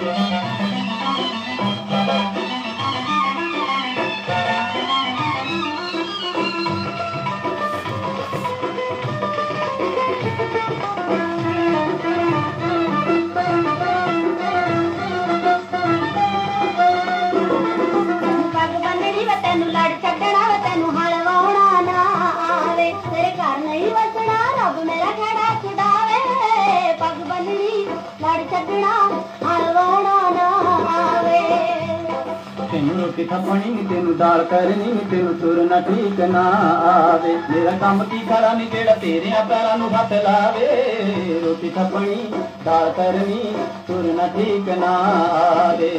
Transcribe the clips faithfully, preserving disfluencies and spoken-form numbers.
तेनू रोटी थप्पनी तेनू दाल करनी तेनू तुरना ठीक ना आवे मेरा काम की खरा नी जेड़ा तेरे पैरां नू हथ लावे रोटी थप्पनी दाल करनी तुरना ठीक ना आवे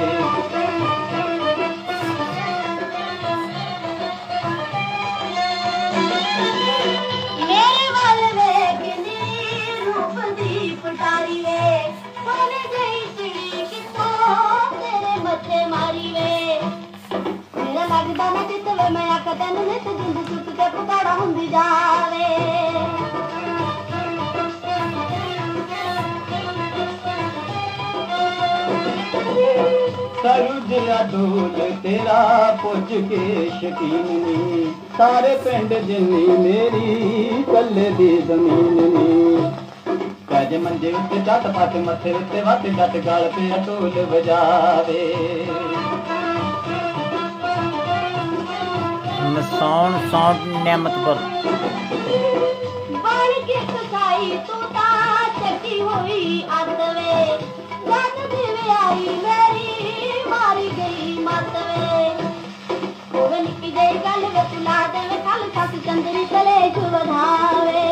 मेरे वाल वेखनी रूप दी पटारी वे सोने गई चिड़ी कितों तेरे मथे मारी वे मेरा लगदा ना चितवे मैं आख तैनू नित जिंद चुट के पुकाड़ा हुंदी जावे सरुजया दूल तेरा पुज के शकीन नी सारे पिंड जिन्नी मेरी कल्ले दी जमीन नी कैजे मंजे उत्ते झट पट मथे उत्ते वट झट गल पे ढोल बजावे नसाउन साउंड नेमतपुर बन के कसाई तू ता चकी हुई आतवे जग दिवे आई मेरी मारी गई मतवे ओवे निकी जेही गल वे तुला देवे कल सस चंदरी कलेश वधावे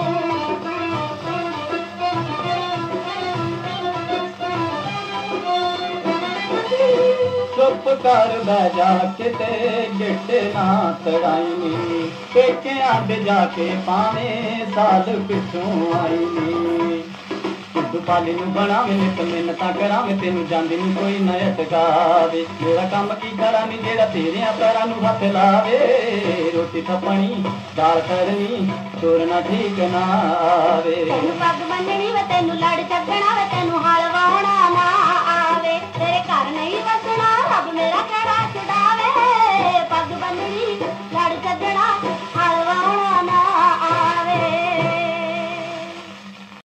चुप कर बैजा किते गिट्टे ना तड़ाई पेके आंड जाके पावे साल पिछों आई सिद्धू पाली नू बनावे नित मिन्नतां करावे तेनू जांदी नू कोई ना अटकावे मेरा काम की करा नी जेड़ा तेरे पैरां नू हथ लावे रोटी थप्पनी दाल करनी तुरना ठीक ना आवे तेनू पग बन्ननी वे तेनू लड़ छड्डना वे तेनू हल वाहना